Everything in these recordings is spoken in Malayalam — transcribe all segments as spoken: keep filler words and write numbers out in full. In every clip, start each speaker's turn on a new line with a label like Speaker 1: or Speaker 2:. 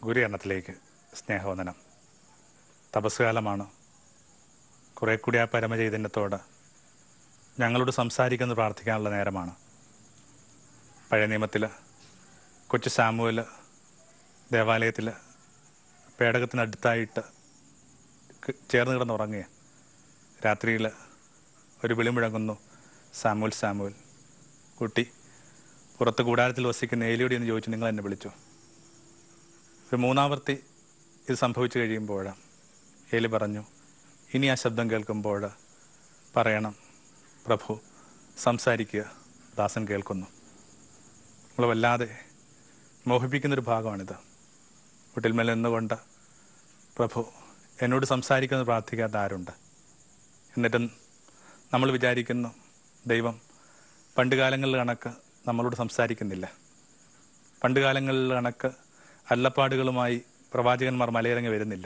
Speaker 1: ഗുരുകരണത്തിലേക്ക് സ്നേഹവന്ദനം. തപസ്സുകാലമാണ്. കുറേ കൂടി ആ പരമചൈതന്യത്തോട് ഞങ്ങളോട് സംസാരിക്കുന്നത് പ്രാർത്ഥിക്കാനുള്ള നേരമാണ്. പഴയ നിയമത്തിൽ കൊച്ചു സാമുവേൽ ദേവാലയത്തിൽ പേടകത്തിനടുത്തായിട്ട് ചേർന്ന് കിടന്നുറങ്ങുക. രാത്രിയിൽ ഒരു വിളി മുഴങ്ങുന്നു, സാമുവൽ സാമുവൽ. കുട്ടി പുറത്ത് കൂടാരത്തിൽ വസിക്കുന്ന ഏലിയോട് എന്ന് ചോദിച്ചു, നിങ്ങൾ എന്നെ വിളിച്ചു. ഒരു മൂന്നാവർത്തി ഇത് സംഭവിച്ചു കഴിയുമ്പോൾ ഏലി പറഞ്ഞു, ഇനി ആ ശബ്ദം കേൾക്കുമ്പോൾ പറയണം, പ്രഭു സംസാരിക്കുക, ദാസൻ കേൾക്കുന്നു. നമ്മൾ വല്ലാതെ മോഹിപ്പിക്കുന്നൊരു ഭാഗമാണിത്. വീട്ടിൽമേൽ നിന്നുകൊണ്ട് പ്രഭു എന്നോട് സംസാരിക്കുന്നത് പ്രാർത്ഥിക്കാത്ത ആരുണ്ട്? എന്നിട്ടും നമ്മൾ വിചാരിക്കുന്നു ദൈവം പണ്ട് കാലങ്ങളിൽ കണക്ക് നമ്മളോട് സംസാരിക്കുന്നില്ല. പണ്ട് കാലങ്ങളിൽ കണക്ക് അല്ലപ്പാടുകളുമായി പ്രവാചകന്മാർ മലയിറങ്ങി വരുന്നില്ല.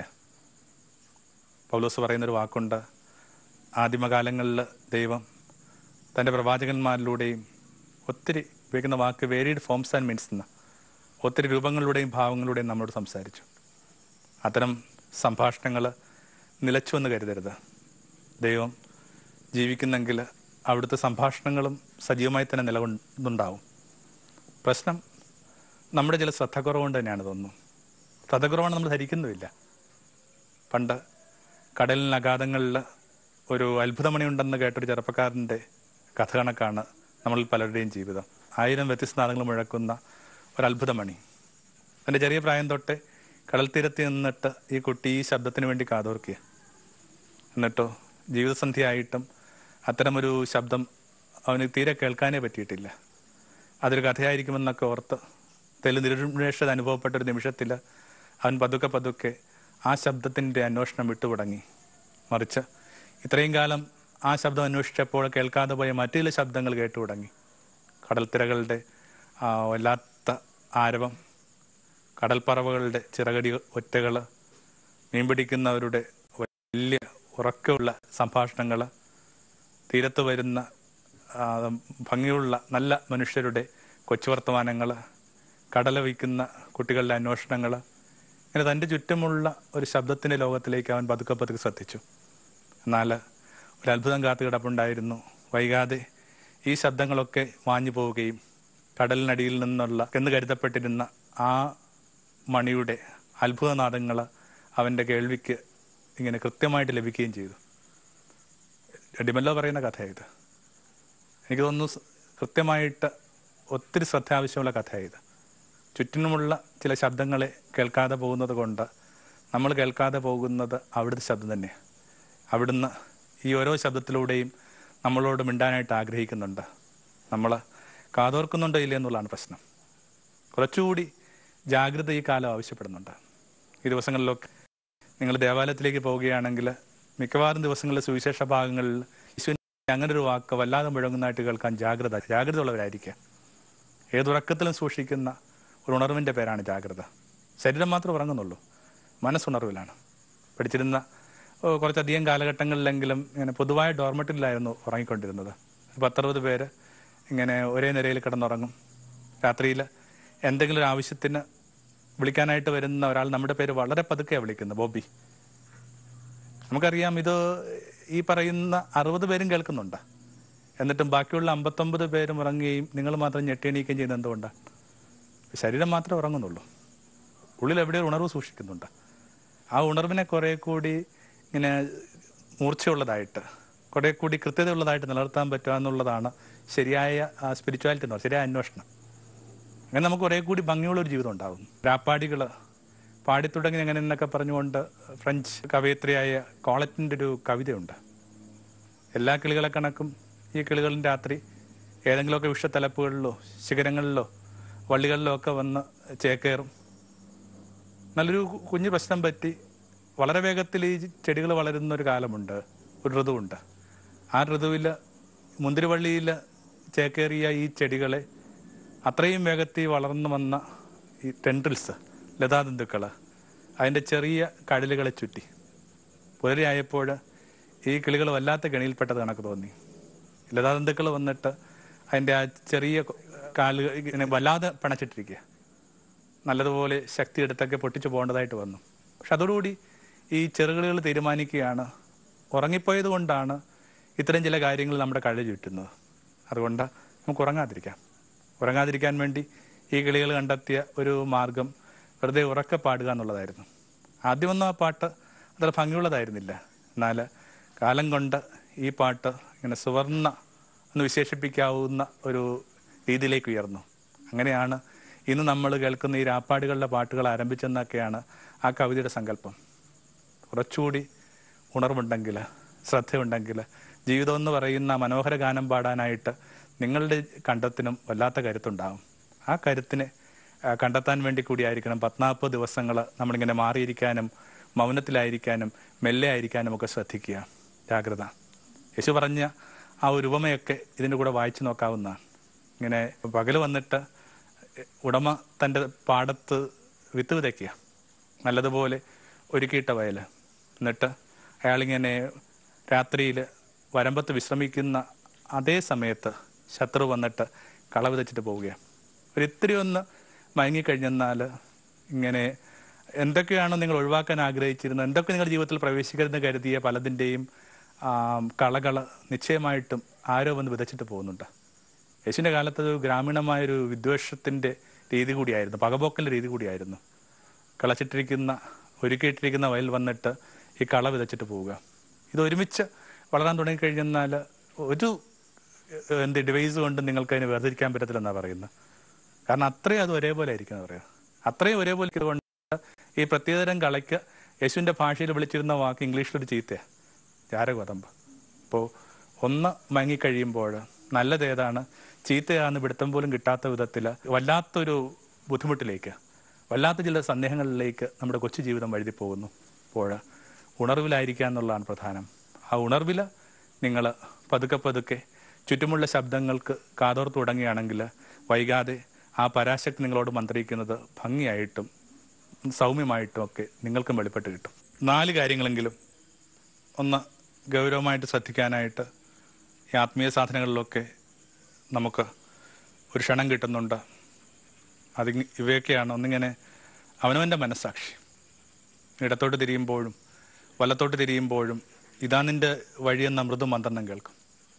Speaker 1: പൗലോസ് പറയുന്നൊരു വാക്കുണ്ട്, ആദിമകാലങ്ങളിൽ ദൈവം തൻ്റെ പ്രവാചകന്മാരിലൂടെയും ഒത്തിരി ഉപയോഗിക്കുന്ന വാക്ക് വേരിഡ് ഫോംസ് ആൻഡ് മീൻസ് എന്ന്, ഒത്തിരി രൂപങ്ങളിലൂടെയും ഭാവങ്ങളിലൂടെയും നമ്മളോട് സംസാരിച്ചു. അത്തരം സംഭാഷണങ്ങൾ നിലച്ചു എന്ന് കരുതരുത്. ദൈവം ജീവിക്കുന്നെങ്കിൽ അവിടുത്തെ സംഭാഷണങ്ങളും സജീവമായി തന്നെ നിലകൊണ്ടുണ്ടാവും. പ്രശ്നം നമ്മുടെ ചില ശ്രദ്ധക്കുറവുകൊണ്ട് തന്നെയാണ് തോന്നുന്നു. ശ്രദ്ധക്കുറവാണ് നമ്മൾ ധരിക്കുന്നുമില്ല. പണ്ട് കടലിന് അഗാധങ്ങളിൽ ഒരു അത്ഭുതമണിയുണ്ടെന്ന് കേട്ടൊരു ചെറുപ്പക്കാരൻ്റെ കഥ കണക്കാണ് നമ്മളിൽ പലരുടെയും ജീവിതം. ആയിരം വ്യത്യസ്ത നാദങ്ങൾ മുഴക്കുന്ന ഒരു അത്ഭുതമണി. എൻ്റെ ചെറിയ പ്രായം തൊട്ട് കടൽ തീരത്ത് നിന്നിട്ട് ഈ കുട്ടി ഈ ശബ്ദത്തിന് വേണ്ടി കാതോർക്കുക. എന്നിട്ടോ ജീവിതസന്ധിയായിട്ടും അത്തരമൊരു ശബ്ദം അവന് തീരെ കേൾക്കാനേ പറ്റിയിട്ടില്ല. അതൊരു കഥയായിരിക്കുമെന്നൊക്കെ ഓർത്ത് തെല്ലു നിരുന്മേഷത അനുഭവപ്പെട്ടൊരു നിമിഷത്തിൽ അവൻ പതുക്കെ പതുക്കെ ആ ശബ്ദത്തിൻ്റെ അന്വേഷണം വിട്ടുതുടങ്ങി. മറിച്ച് ഇത്രയും കാലം ആ ശബ്ദം അന്വേഷിച്ചപ്പോൾ കേൾക്കാതെ പോയ മറ്റു ചില ശബ്ദങ്ങൾ കേട്ടു തുടങ്ങി. കടൽത്തിരകളുടെ വല്ലാത്ത ആരവം, കടൽപ്പറവകളുടെ ചിറകടി ഒറ്റകൾ, മീൻപിടിക്കുന്നവരുടെ വലിയ ഉറക്കമുള്ള സംഭാഷണങ്ങൾ, തീരത്ത് വരുന്ന ഭംഗിയുള്ള നല്ല മനുഷ്യരുടെ കൊച്ചുവർത്തമാനങ്ങൾ, കടല വയ്ക്കുന്ന കുട്ടികളുടെ അന്വേഷണങ്ങൾ, ഇങ്ങനെ തൻ്റെ ചുറ്റുമുള്ള ഒരു ശബ്ദത്തിൻ്റെ ലോകത്തിലേക്ക് അവൻ പതുക്കെ പതുക്കെ ശ്രദ്ധിച്ചു. എന്നാൽ ഒരു അത്ഭുതം കാത്തു കിടപ്പുണ്ടായിരുന്നു. വൈകാതെ ഈ ശബ്ദങ്ങളൊക്കെ മാഞ്ഞു പോവുകയും കടലിനടിയിൽ നിന്നുള്ള എന്ന് കരുതപ്പെട്ടിരുന്ന ആ മണിയുടെ അത്ഭുതനാദങ്ങൾ അവൻ്റെ കേൾവിക്ക് ഇങ്ങനെ കൃത്യമായിട്ട് ലഭിക്കുകയും ചെയ്തു. ഡിമെല്ലോ പറയുന്ന കഥയായത്. എനിക്ക് തോന്നുന്നു കൃത്യമായിട്ട് ഒത്തിരി ശ്രദ്ധ ആവശ്യമുള്ള കഥയായത്. ചുറ്റിനുമുള്ള ചില ശബ്ദങ്ങളെ കേൾക്കാതെ പോകുന്നത് കൊണ്ട് നമ്മൾ കേൾക്കാതെ പോകുന്നത് അവിടുത്തെ ശബ്ദം തന്നെയാണ്. അവിടുന്ന് ഈ ഓരോ ശബ്ദത്തിലൂടെയും നമ്മളോട് മിണ്ടാനായിട്ട് ആഗ്രഹിക്കുന്നുണ്ട്. നമ്മൾ കാതോർക്കുന്നുണ്ടോ ഇല്ല എന്നുള്ളതാണ് പ്രശ്നം. കുറച്ചുകൂടി ജാഗ്രത ഈ കാലം ആവശ്യപ്പെടുന്നുണ്ട്. ഈ ദിവസങ്ങളിലൊക്കെ നിങ്ങൾ ദേവാലയത്തിലേക്ക് പോവുകയാണെങ്കിൽ മിക്കവാറും ദിവസങ്ങളിലെ സുവിശേഷ ഭാഗങ്ങളിൽ യേശുവിൻ്റെ അങ്ങനെ ഒരു വാക്ക് വല്ലാതെ മുഴങ്ങുന്നതായിട്ട് കേൾക്കാൻ ജാഗ്രത ജാഗ്രത ഉള്ളവരായിരിക്കുക. ഏതുറക്കത്തിലും സൂക്ഷിക്കുന്ന ഒരു ഉണർവിൻ്റെ പേരാണ് ജാഗ്രത. ശരീരം മാത്രമേ ഉറങ്ങുന്നുള്ളൂ, മനസ്സുണർവിലാണ്. പഠിച്ചിരുന്ന കുറച്ചധികം കാലഘട്ടങ്ങളിലെങ്കിലും ഇങ്ങനെ പൊതുവായ ഡോർമെറ്ററിലായിരുന്നു ഉറങ്ങിക്കൊണ്ടിരുന്നത്. ഒരു പത്തറുപത് പേര് ഇങ്ങനെ ഒരേ നിരയിൽ കിടന്നുറങ്ങും. രാത്രിയിൽ എന്തെങ്കിലും ഒരു ആവശ്യത്തിന് വിളിക്കാനായിട്ട് വരുന്ന ഒരാൾ നമ്മുടെ പേര് വളരെ പതുക്കെയാണ് വിളിക്കുന്നത്, ബോബി. നമുക്കറിയാം ഇത് ഈ പറയുന്ന അറുപത് പേരും കേൾക്കുന്നുണ്ട്. എന്നിട്ടും ബാക്കിയുള്ള അമ്പത്തൊമ്പത് പേരും ഉറങ്ങുകയും നിങ്ങൾ മാത്രം ഞെട്ടിയണീക്കുകയും ചെയ്യുന്നത് എന്തുകൊണ്ടാണ്? ശരീരം മാത്രമേ ഉറങ്ങുന്നുള്ളൂ, ഉള്ളിൽ എവിടെയോ ഉണർവ് സൂക്ഷിക്കുന്നുണ്ട്. ആ ഉണർവിനെ കുറേ കൂടി ഇങ്ങനെ മൂർച്ചയുള്ളതായിട്ട്, കുറേ കൂടി കൃത്യതയുള്ളതായിട്ട് നിലനിർത്താൻ പറ്റുക എന്നുള്ളതാണ് ശരിയായ സ്പിരിച്വാലിറ്റി എന്ന് പറയുന്നത്, ശരിയായ അന്വേഷണം. അങ്ങനെ നമുക്ക് കുറേ കൂടി ഭംഗിയുള്ളൊരു ജീവിതം ഉണ്ടാകും. രാപ്പാടികൾ പാടിത്തുടങ്ങി എങ്ങനെ എന്നൊക്കെ പറഞ്ഞുകൊണ്ട് ഫ്രഞ്ച് കവയിത്രിയായ കോളറ്റിൻ്റെ ഒരു കവിതയുണ്ട്. എല്ലാ കിളികളെ കണക്കും ഈ കിളികളും രാത്രി ഏതെങ്കിലുമൊക്കെ വിഷത്തലപ്പുകളിലോ ശിഖരങ്ങളിലോ വള്ളികളിലോ ഒക്കെ വന്ന് ചേക്കേറും. നല്ലൊരു കുഞ്ഞു പ്രശ്നം പറ്റി വളരെ വേഗത്തിൽ ഈ ചെടികൾ വളരുന്ന ഒരു കാലമുണ്ട്, ഒരു ഋതുവുണ്ട്. ആ ഋതുവിൽ മുന്തിരിവള്ളിയിൽ ചേക്കേറിയ ഈ ചെടികളെ അത്രയും വേഗത്തിൽ വളർന്നു വന്ന ഈ ടെൻട്രിൽസ്, ലതാതന്തുക്കൾ അതിൻ്റെ ചെറിയ കടലുകളെ ചുറ്റി പുലരിയായപ്പോൾ ഈ കിളികൾ വല്ലാത്ത ഗണിയിൽപ്പെട്ടത് കണക്ക് തോന്നി. ലതാതന്തുക്കൾ വന്നിട്ട് അതിൻ്റെ ആ ചെറിയ കാലുകൾ ഇങ്ങനെ വല്ലാതെ പിണച്ചിട്ടിരിക്കുക. നല്ലതുപോലെ ശക്തി എടുത്തൊക്കെ പൊട്ടിച്ചു പോകേണ്ടതായിട്ട് വന്നു. പക്ഷെ അതോടുകൂടി ഈ ചെറുകളികൾ തീരുമാനിക്കുകയാണ്, ഉറങ്ങിപ്പോയത് കൊണ്ടാണ് ഇത്തരം ചില കാര്യങ്ങൾ നമ്മുടെ കഴ ചുറ്റുന്നത്, അതുകൊണ്ട് നമുക്ക് ഉറങ്ങാതിരിക്കാം. ഉറങ്ങാതിരിക്കാൻ വേണ്ടി ഈ കിളികൾ കണ്ടെത്തിയ ഒരു മാർഗം വെറുതെ ഉറക്കെ പാടുക എന്നുള്ളതായിരുന്നു. ആദ്യമൊന്നും ആ പാട്ട് അത്ര ഭംഗിയുള്ളതായിരുന്നില്ല. എന്നാൽ കാലം കൊണ്ട് ഈ പാട്ട് ഇങ്ങനെ സുവർണ്ണ എന്ന് വിശേഷിപ്പിക്കാവുന്ന ഒരു രീതിയിലേക്ക് ഉയർന്നു. അങ്ങനെയാണ് ഇന്ന് നമ്മൾ കേൾക്കുന്ന ഈ രാപ്പാടുകളുടെ പാട്ടുകൾ ആരംഭിച്ചെന്നൊക്കെയാണ് ആ കവിതയുടെ സങ്കല്പം. കുറച്ചുകൂടി ഉണർവുണ്ടെങ്കിൽ, ശ്രദ്ധയുണ്ടെങ്കിൽ ജീവിതം എന്ന് പറയുന്ന മനോഹര ഗാനം പാടാനായിട്ട് നിങ്ങളുടെ കണ്ടത്തിനും വല്ലാത്ത കരുത്തുണ്ടാകും. ആ കരുത്തിനെ കണ്ടെത്താൻ വേണ്ടി കൂടിയായിരിക്കണം പത്നാൽപ്പത് ദിവസങ്ങൾ നമ്മളിങ്ങനെ മാറിയിരിക്കാനും മൗനത്തിലായിരിക്കാനും മെല്ലെ ആയിരിക്കാനും ഒക്കെ ശ്രദ്ധിക്കുക. ജാഗ്രത. യേശു പറഞ്ഞ ആ ഒരു ഉപമയൊക്കെ ഇതിൻ്റെ കൂടെ വായിച്ചു നോക്കാവുന്നതാണ്. ഇങ്ങനെ പകൽ വന്നിട്ട് ഉടമ തൻ്റെ പാടത്ത് വിത്ത് വിതയ്ക്കുക, നല്ലതുപോലെ ഒരുക്കിയിട്ട വയൽ. എന്നിട്ട് അയാളിങ്ങനെ രാത്രിയിൽ വരമ്പത്ത് വിശ്രമിക്കുന്ന അതേ സമയത്ത് ശത്രു വന്നിട്ട് കള വിതച്ചിട്ട് പോവുകയാണ്. ഒരിത്തിരി ഒന്ന് മയങ്ങിക്കഴിഞ്ഞെന്നാൽ ഇങ്ങനെ എന്തൊക്കെയാണോ നിങ്ങൾ ഒഴിവാക്കാൻ ആഗ്രഹിച്ചിരുന്നത്, എന്തൊക്കെ നിങ്ങളുടെ ജീവിതത്തിൽ പ്രവേശിക്കരുതെന്ന് കരുതിയ പലതിൻ്റെയും കളകൾ നിശ്ചയമായിട്ടും ആരോ വന്ന് വിതച്ചിട്ട് പോകുന്നുണ്ട്. യേശുവിൻ്റെ കാലത്ത് ഒരു ഗ്രാമീണമായൊരു വിദ്വേഷത്തിൻ്റെ രീതി കൂടിയായിരുന്നു, പകപോക്കലിൻ്റെ രീതി കൂടിയായിരുന്നു. കളച്ചിട്ടിരിക്കുന്ന ഒരുക്കിയിട്ടിരിക്കുന്ന വയൽ വന്നിട്ട് ഈ കള വിതച്ചിട്ട് പോവുക. ഇത് ഒരുമിച്ച് വളരാൻ തുടങ്ങിക്കഴിഞ്ഞെന്നാൽ ഒരു എന്ത് ഡിവൈസ് കൊണ്ട് നിങ്ങൾക്ക് അതിനെ വേർതിരിക്കാൻ പറ്റത്തില്ലെന്നാണ് പറയുന്നത്. കാരണം അത്രയും അത് ഒരേപോലെ ആയിരിക്കും പറയുക. അത്രയും ഒരേപോലെ ഇതുകൊണ്ട് ഈ പ്രത്യേകതരം കളയ്ക്ക് യേശുവിൻ്റെ ഭാഷയിൽ വിളിച്ചിരുന്ന വാക്ക് ഇംഗ്ലീഷിലൊരു ചീത്തയാണ്, ജാരകോതമ്പ്. അപ്പോൾ ഒന്ന് മയങ്ങിക്കഴിയുമ്പോൾ നല്ലതേതാണ് ചീത്തയാണെന്ന് പിടുത്തം പോലും കിട്ടാത്ത വിധത്തിൽ വല്ലാത്തൊരു ബുദ്ധിമുട്ടിലേക്ക്, വല്ലാത്ത ചില സന്ദേഹങ്ങളിലേക്ക് നമ്മുടെ കൊച്ചു ജീവിതം വഴുതി പോകുന്നു. അപ്പോൾ ഉണർവിലായിരിക്കുക എന്നുള്ളതാണ് പ്രധാനം. ആ ഉണർവിൽ നിങ്ങൾ പതുക്കെ പതുക്കെ ചുറ്റുമുള്ള ശബ്ദങ്ങൾക്ക് കാതോർത്ത് തുടങ്ങുകയാണെങ്കിൽ വൈകാതെ ആ പരാശക്തി നിങ്ങളോട് മന്ത്രിക്കുന്നത് ഭംഗിയായിട്ടും സൗമ്യമായിട്ടും ഒക്കെ നിങ്ങൾക്കും വെളിപ്പെട്ട് കിട്ടും. നാല് കാര്യങ്ങളെങ്കിലും ഒന്ന് ഗൗരവമായിട്ട് ശ്രദ്ധിക്കാനായിട്ട് ഈ ആത്മീയ സാധനങ്ങളിലൊക്കെ നമുക്ക് ഒരു ക്ഷണം കിട്ടുന്നുണ്ട്. അത് ഇവയൊക്കെയാണ്. ഒന്നിങ്ങനെ അവനവൻ്റെ മനസ്സാക്ഷി, ഇടത്തോട്ട് തിരിയുമ്പോഴും വലത്തോട്ട് തിരിയുമ്പോഴും ഇതാ നിൻ്റെ വഴിയെന്ന മൃദു മന്ത്രണം കേൾക്കും.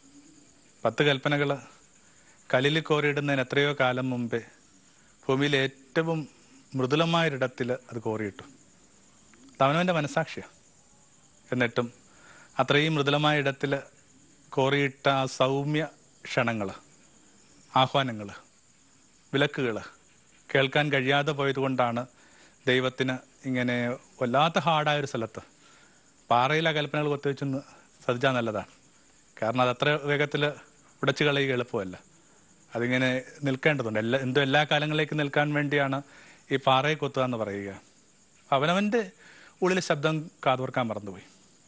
Speaker 1: പത്ത് കൽപ്പനകൾ കല്ലിൽ കോറിയിടുന്നതിന് എത്രയോ കാലം മുമ്പേ ഭൂമിയിലെ ഏറ്റവും മൃദുലമായൊരിടത്തിൽ അത് കോറിയിട്ടു. അത് അവനവൻ്റെ മനസ്സാക്ഷിയാണ്. എന്നിട്ടും അത്രയും മൃദുലമായ ഇടത്തിൽ കോറിയിട്ട ആ സൗമ്യ ക്ഷണങ്ങൾ, ആഹ്വാനങ്ങൾ, വിലക്കുകൾ കേൾക്കാൻ കഴിയാതെ പോയതുകൊണ്ടാണ് ദൈവത്തിന് ഇങ്ങനെ വല്ലാത്ത ഹാർഡായൊരു സ്ഥലത്ത് പാറയിലെ കൽപ്പനകൾ കൊത്തിവെച്ചെന്ന് ശ്രദ്ധിച്ചാൽ നല്ലതാണ്. കാരണം അത് അത്ര വേഗത്തിൽ ഉടച്ചു കളയുക എളുപ്പമല്ല. അതിങ്ങനെ നിൽക്കേണ്ടതുണ്ട്. എല്ലാ എന്തോ എല്ലാ കാലങ്ങളിലേക്ക് നിൽക്കാൻ വേണ്ടിയാണ് ഈ പാറയെ കൊത്തുക എന്ന് പറയുക. അവനവൻ്റെ ഉള്ളിലെ ശബ്ദം കാതോർക്കാൻ മറന്നുപോയി.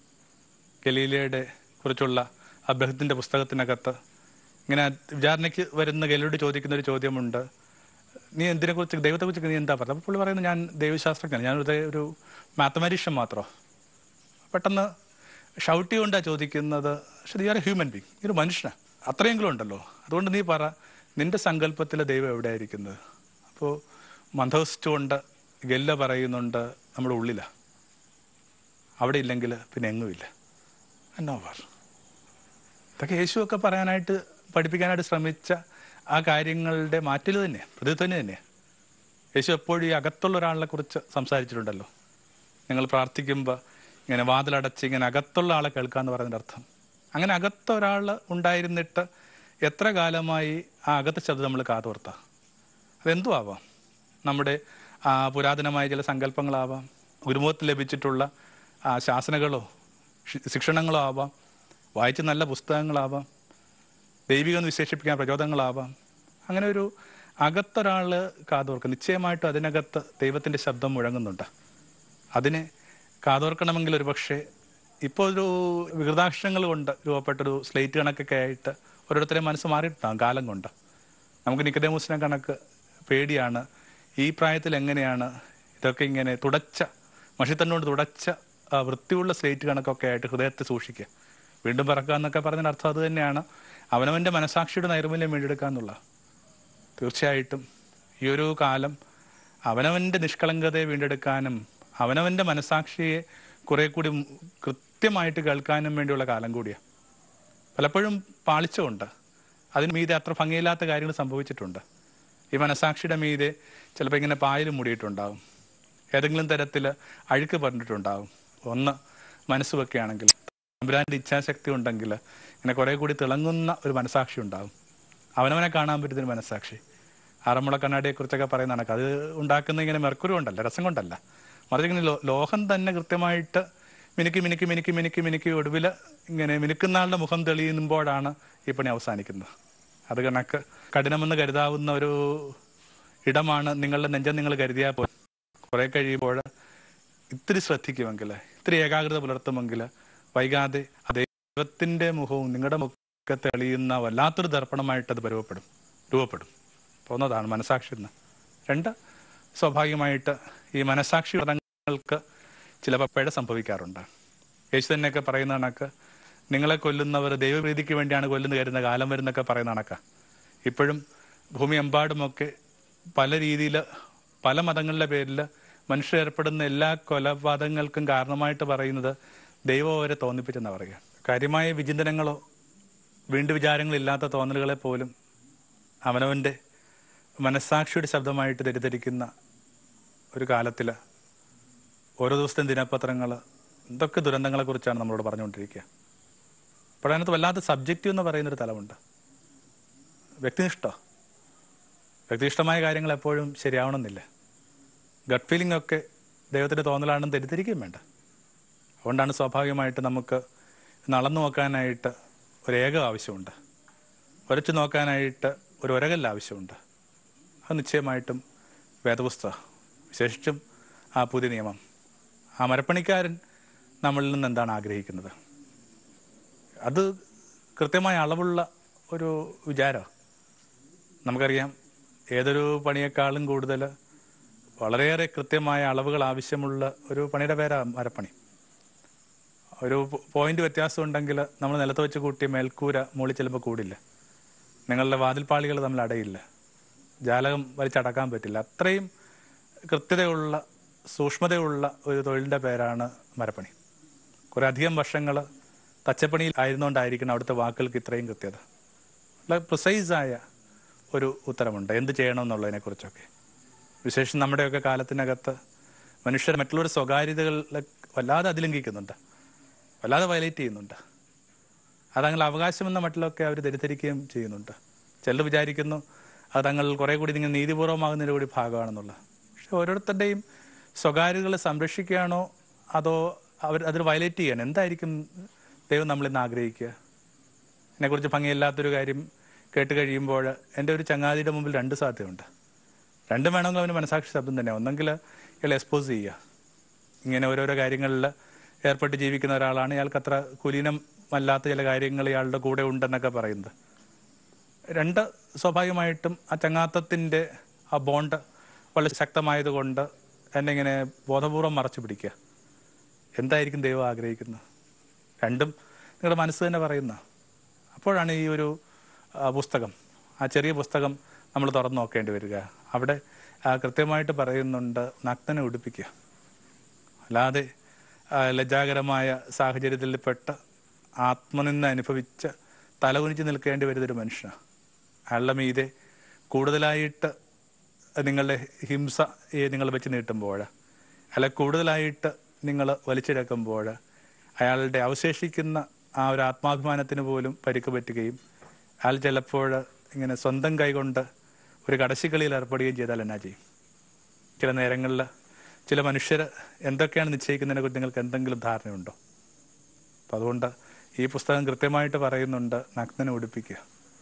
Speaker 1: ഗലീലയുടെ കുറിച്ചുള്ള അബ്രഹത്തിൻ്റെ പുസ്തകത്തിനകത്ത് ഇങ്ങനെ വിചാരണയ്ക്ക് വരുന്ന ഗലീലയോട് ചോദിക്കുന്ന ഒരു ചോദ്യമുണ്ട്, നീ എന്തിനെക്കുറിച്ച് ദൈവത്തെക്കുറിച്ച് നീ എന്താ പറഞ്ഞത്? അപ്പോൾ പുള്ളി പറയുന്നത്, ഞാൻ ദൈവശാസ്ത്രജ്ഞനാണ്, ഞാനൊരു ഒരു മാത്തമാറ്റീഷ്യൻ മാത്രമോ. പെട്ടെന്ന് ഷൗട്ടി കൊണ്ടാണ് ചോദിക്കുന്നത്, പക്ഷെ നീ ആർ എ ഹ്യൂമൻ ബീങ്, നീ ഒരു മനുഷ്യനാണ്, അത്രയെങ്കിലും ഉണ്ടല്ലോ, അതുകൊണ്ട് നീ പറ നിന്റെ സങ്കല്പത്തിലെ ദൈവം എവിടെയായിരിക്കുന്നത്? അപ്പോൾ മന്ദവസിച്ചുകൊണ്ട് ഗല്ല പറയുന്നുണ്ട്, നമ്മുടെ ഉള്ളിലാണ്, അവിടെ ഇല്ലെങ്കിൽ പിന്നെ എങ്ങുമില്ല. എന്നോ പറ ഇതൊക്കെ യേശുവൊക്കെ പറയാനായിട്ട് പഠിപ്പിക്കാനായിട്ട് ശ്രമിച്ച ആ കാര്യങ്ങളുടെ മാറ്റിൽ തന്നെ പ്രതിത്വന് തന്നെയാണ്. യേശു എപ്പോഴും ഈ അകത്തുള്ള ഒരാളെ കുറിച്ച് സംസാരിച്ചിട്ടുണ്ടല്ലോ. നിങ്ങൾ പ്രാർത്ഥിക്കുമ്പോൾ ഇങ്ങനെ വാതിലടച്ച് ഇങ്ങനെ അകത്തുള്ള ആളെ കേൾക്കാന്ന് പറയുന്നതിൻ്റെ അർത്ഥം, അങ്ങനെ അകത്ത ഒരാൾ ഉണ്ടായിരുന്നിട്ട് എത്ര കാലമായി ആ അകത്ത ശബ്ദം നമ്മൾ കാതോർത്താം. അതെന്തും ആവാം, നമ്മുടെ പുരാതനമായ ചില സങ്കല്പങ്ങളാവാം, ഗുരുമുഖത്തിൽ ലഭിച്ചിട്ടുള്ള ശാസനകളോ ശിക്ഷണങ്ങളോ ആവാം, വായിച്ച നല്ല പുസ്തകങ്ങളാവാം, ദൈവികം വിശേഷിപ്പിക്കാൻ പ്രചോദനങ്ങളാവാം. അങ്ങനെ ഒരു അകത്തൊരാൾ കാതോർക്കുക, നിശ്ചയമായിട്ടും അതിനകത്ത് ദൈവത്തിൻ്റെ ശബ്ദം മുഴങ്ങുന്നുണ്ട്. അതിനെ കാതോർക്കണമെങ്കിൽ ഒരു പക്ഷേ ഇപ്പോൾ ഒരു വികൃതാക്ഷരങ്ങൾ കൊണ്ട് രൂപപ്പെട്ടൊരു സ്ലേറ്റ് കണക്കൊക്കെ ആയിട്ട് ഓരോരുത്തരെയും മനസ്സ് മാറിയിട്ടുണ്ടാകും കാലം കൊണ്ട്. നമുക്ക് നിക്കോദേമോസിനെ കണക്ക് പേടിയാണ്, ഈ പ്രായത്തിൽ എങ്ങനെയാണ് ഇതൊക്കെ ഇങ്ങനെ തുടച്ച മഷിത്തണ്ണുകൊണ്ട് തുടച്ച വൃത്തിയുള്ള സ്ലേറ്റ് കണക്കൊക്കെ ആയിട്ട് ഹൃദയത്തെ സൂക്ഷിക്കുക, വീണ്ടും പറക്കുക എന്നൊക്കെ പറഞ്ഞതിന് അർത്ഥം അത് തന്നെയാണ്, അവനവൻ്റെ മനസാക്ഷിയുടെ നൈർമല്യം വീണ്ടെടുക്കുക എന്നുള്ള. തീർച്ചയായിട്ടും ഈ ഒരു കാലം അവനവൻ്റെ നിഷ്കളങ്കതയെ വീണ്ടെടുക്കാനും അവനവൻ്റെ മനസാക്ഷിയെ കുറെ കൂടി കൃത്യമായിട്ട് കേൾക്കാനും വേണ്ടിയുള്ള കാലം കൂടിയാണ്. പലപ്പോഴും പാളിച്ചുകൊണ്ട് അതിന് മീതെ അത്ര ഭംഗിയില്ലാത്ത കാര്യങ്ങൾ സംഭവിച്ചിട്ടുണ്ട്. ഈ മനസാക്ഷിയുടെ മീതെ ചിലപ്പോൾ ഇങ്ങനെ പായൽ മൂടിയിട്ടുണ്ടാവും, ഏതെങ്കിലും തരത്തിൽ അഴുക്ക് പറഞ്ഞിട്ടുണ്ടാവും. ഒന്ന് മനസ്സുമൊക്കെ ആണെങ്കിൽ തമ്പുരാൻ്റെ ഇച്ഛാശക്തി ഉണ്ടെങ്കിൽ ഇങ്ങനെ കുറേ കൂടി തിളങ്ങുന്ന ഒരു മനസാക്ഷി ഉണ്ടാവും. അവനവനെ കാണാൻ പറ്റുന്നൊരു മനസാക്ഷി. ആറന്മുള കണ്ണാടിയെക്കുറിച്ചൊക്കെ പറയുന്ന കണക്ക് അത് ഉണ്ടാക്കുന്ന ഇങ്ങനെ മെർക്കുറി കൊണ്ടല്ല, രസം കൊണ്ടല്ല, മറിച്ച് ഇങ്ങനെ ലോ ലോഹം തന്നെ കൃത്യമായിട്ട് മിനുക്കി മിനുക്കി മിനുക്കി മിനുക്കി മിനുക്കി ഒടുവിൽ ഇങ്ങനെ മിനുക്കുന്ന ആളുടെ മുഖം തെളിയുമ്പോഴാണ് ഈ പണി അവസാനിക്കുന്നത്. അത് കണക്ക് കഠിനമെന്ന് കരുതാവുന്ന ഒരു ഇടമാണ് നിങ്ങളുടെ നെഞ്ചം നിങ്ങൾ കരുതിയാൽ പോലും കുറെ കഴിയുമ്പോൾ ഇത്തിരി ശ്രദ്ധിക്കുമെങ്കിൽ, ഇത്തിരി ഏകാഗ്രത പുലർത്തുമെങ്കിൽ വൈകാതെ ദൈവത്തിൻ്റെ മുഖവും നിങ്ങളുടെ മുഖത്തെ തെളിയുന്ന വല്ലാത്തൊരു ദർപ്പണമായിട്ട് അത് പരുവപ്പെടും രൂപപ്പെടും പോകുന്നതാണ് മനസാക്ഷി എന്ന്. രണ്ട്, സ്വാഭാവികമായിട്ട് ഈ മനസാക്ഷി വ്രതങ്ങൾക്ക് ചിലപ്പോൾ പിഴ സംഭവിക്കാറുണ്ട്. യേശു തന്നെയൊക്കെ പറയുന്ന കണക്ക് നിങ്ങളെ കൊല്ലുന്നവർ ദൈവപ്രീതിക്ക് വേണ്ടിയാണ് കൊല്ലുന്ന കരുതുന്ന കാലം വരുന്നൊക്കെ പറയുന്ന കണക്ക. ഇപ്പോഴും ഭൂമി എമ്പാടുമൊക്കെ പല രീതിയിൽ പല മതങ്ങളുടെ പേരിൽ മനുഷ്യർ ഏർപ്പെടുന്ന എല്ലാ കൊലപാതകങ്ങൾക്കും കാരണമായിട്ട് പറയുന്നത് ദൈവം അവരെ തോന്നിപ്പിച്ചെന്നാണ് പറയുക. കാര്യമായ വിചിന്തനങ്ങളോ വീണ്ടും വിചാരങ്ങളില്ലാത്ത തോന്നലുകളെ പോലും അവനവൻ്റെ മനസ്സാക്ഷിയുടെ ശബ്ദമായിട്ട് തെറ്റിദ്ധരിക്കുന്ന ഒരു കാലത്തിൽ ഓരോ ദിവസത്തെയും ദിനപത്രങ്ങൾ എന്തൊക്കെ ദുരന്തങ്ങളെക്കുറിച്ചാണ് നമ്മളോട് പറഞ്ഞുകൊണ്ടിരിക്കുക. അപ്പോൾ അതിനകത്ത് വല്ലാത്ത സബ്ജക്റ്റീവ് എന്ന് പറയുന്നൊരു തലമുണ്ട്. വ്യക്തിനിഷ്ഠം വ്യക്തിനിഷ്ഠമായ കാര്യങ്ങൾ എപ്പോഴും ശരിയാവണമെന്നില്ല. ഗട്ട് ഫീലിംഗ് ഒക്കെ ദൈവത്തിൻ്റെ തോന്നലാണെന്ന് തെറ്റിദ്ധരിക്കുകയും വേണ്ട. അതുകൊണ്ടാണ് സ്വാഭാവികമായിട്ട് നമുക്ക് നടന്നു നോക്കാനായിട്ട് ഒരു ഏകം ആവശ്യമുണ്ട്, ഉരച്ചു നോക്കാനായിട്ട് ഒരു ഉരകല്ല് ആവശ്യമുണ്ട്. അത് നിശ്ചയമായിട്ടും വേദപുസ്തകം, വിശേഷിച്ചും ആ പുതിയ നിയമം. ആ മരപ്പണിക്കാരൻ നമ്മളിൽ നിന്ന് എന്താണ് ആഗ്രഹിക്കുന്നത്? അത് കൃത്യമായ അളവുള്ള ഒരു വിചാരമാണ്. നമുക്കറിയാം, ഏതൊരു പണിയേക്കാളും കൂടുതൽ വളരെയേറെ കൃത്യമായ അളവുകൾ ആവശ്യമുള്ള ഒരു പണിയുടെ പേരാണ് മരപ്പണി. ഒരു പോയിന്റ് വ്യത്യാസം ഉണ്ടെങ്കിൽ നമ്മൾ നിലത്ത് വെച്ച് കൂട്ടിയ മേൽക്കൂര മുകളിൽ ചിലപ്പോൾ കൂടില്ല, നിങ്ങളുടെ വാതിൽപ്പാളികൾ തമ്മിൽ അടയില്ല, ജാലകം വലിച്ചടക്കാൻ പറ്റില്ല. അത്രയും കൃത്യതയുള്ള സൂക്ഷ്മതയുള്ള ഒരു തൊഴിലിൻ്റെ പേരാണ് മരപ്പണി. കുറേ അധികം വർഷങ്ങൾ തച്ചപ്പണിയിൽ ആയിരുന്നുകൊണ്ടായിരിക്കണം അവിടുത്തെ വാക്കുകൾക്ക് ഇത്രയും കൃത്യത. വളരെ പ്രിസൈസായ ഒരു ഉത്തരമുണ്ട് എന്ത് ചെയ്യണമെന്നുള്ളതിനെക്കുറിച്ചൊക്കെ. വിശേഷം നമ്മുടെയൊക്കെ കാലത്തിനകത്ത് മനുഷ്യർ മറ്റുള്ളവരുടെ സ്വകാര്യതകളിൽ വല്ലാതെ അതിലംഘിക്കുന്നുണ്ട്, വല്ലാതെ വയലേറ്റ് ചെയ്യുന്നുണ്ട്. അതങ്ങളുടെ അവകാശമെന്ന മട്ടിലൊക്കെ അവർ തെറ്റിദ്ധരിക്കുകയും ചെയ്യുന്നുണ്ട്. ചിലർ വിചാരിക്കുന്നു അത് തങ്ങൾ കുറേ കൂടി നിങ്ങൾ നീതിപൂർവമാകുന്നതിൻ്റെ കൂടി ഭാഗമാണെന്നുള്ളത്. പക്ഷെ ഓരോരുത്തരുടെയും സ്വകാര്യതകളെ സംരക്ഷിക്കുകയാണോ അതോ അവർ അതിൽ വയലേറ്റ് ചെയ്യാൻ എന്തായിരിക്കും ദൈവം നമ്മളിന്ന് ആഗ്രഹിക്കുക? ഇതിനെക്കുറിച്ച് ഭംഗിയില്ലാത്തൊരു കാര്യം കേട്ട് കഴിയുമ്പോൾ എൻ്റെ ഒരു ചങ്ങാതിയുടെ മുമ്പിൽ രണ്ട് സാധ്യതയുണ്ട്. രണ്ടും വേണമെങ്കിൽ അവന് മനസാക്ഷി ശബ്ദം തന്നെ. ഒന്നെങ്കിൽ ഇയാൾ എക്സ്പോസ് ചെയ്യുക, ഇങ്ങനെ ഓരോരോ കാര്യങ്ങളിൽ ഏർപ്പെട്ട് ജീവിക്കുന്ന ഒരാളാണ്, ഇയാൾക്ക് അത്ര കുലീനമല്ലാത്ത ചില കാര്യങ്ങൾ ഇയാളുടെ കൂടെ ഉണ്ടെന്നൊക്കെ പറയുന്നത്. രണ്ട്, സ്വാഭാവികമായിട്ടും ആ ചങ്ങാത്തത്തിൻ്റെ ആ ബോണ്ട് വളരെ ശക്തമായതുകൊണ്ട് എന്നെ ഇങ്ങനെ ബോധപൂർവം മറച്ചു പിടിക്കുക. എന്തായിരിക്കും ദൈവം ആഗ്രഹിക്കുന്നത്? രണ്ടും നിങ്ങളുടെ മനസ്സ് തന്നെ പറയുന്ന. അപ്പോഴാണ് ഈ ഒരു പുസ്തകം, ആ ചെറിയ പുസ്തകം നമ്മൾ തുറന്നു നോക്കേണ്ടി വരിക. അവിടെ കൃത്യമായിട്ട് പറയുന്നുണ്ട് നഗ്നനെ ഉടുപ്പിക്കുക. അല്ലാതെ ലജ്ജാകരമായ സാഹചര്യത്തിൽപ്പെട്ട് ആത്മനിന്ദ അനുഭവിച്ച് തലകുനിച്ച് നിൽക്കേണ്ടി വരുന്നൊരു മനുഷ്യനാണ്. അയാളുടെ മീതെ കൂടുതലായിട്ട് നിങ്ങളുടെ ഹിംസയെ നിങ്ങൾ വെച്ച് നീട്ടുമ്പോൾ, അല്ല കൂടുതലായിട്ട് നിങ്ങൾ വലിച്ചിഴക്കുമ്പോൾ അയാളുടെ അവശേഷിക്കുന്ന ആ ഒരു ആത്മാഭിമാനത്തിന് പോലും പരിക്ക് പറ്റുകയും അയാൾ ചിലപ്പോൾ ഇങ്ങനെ സ്വന്തം കൈകൊണ്ട് ഒരു കടശിക്കളിയിൽ ഏർപ്പെടുകയും ചെയ്താൽ എന്നാ ചെയ്യും? ചില നേരങ്ങളിൽ ചില മനുഷ്യർ എന്തൊക്കെയാണ് നിശ്ചയിക്കുന്നതിനെ കുറിച്ച് നിങ്ങൾക്ക് എന്തെങ്കിലും ധാരണയുണ്ടോ? അപ്പം അതുകൊണ്ട് ഈ പുസ്തകം കൃത്യമായിട്ട് പറയുന്നുണ്ട് നഗ്നനെ ഉടുപ്പിക്കുക.